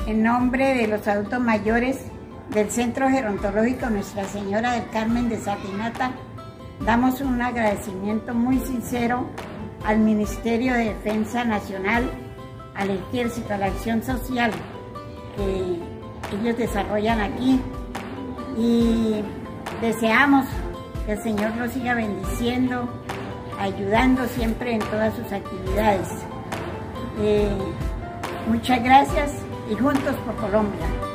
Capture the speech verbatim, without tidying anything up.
En nombre de los adultos mayores del Centro Gerontológico Nuestra Señora del Carmen de Satinata, damos un agradecimiento muy sincero al Ministerio de Defensa Nacional, al Ejército, a la acción social que ellos desarrollan aquí, y deseamos que el Señor los siga bendiciendo, ayudando siempre en todas sus actividades. Eh, muchas gracias y juntos por Colombia.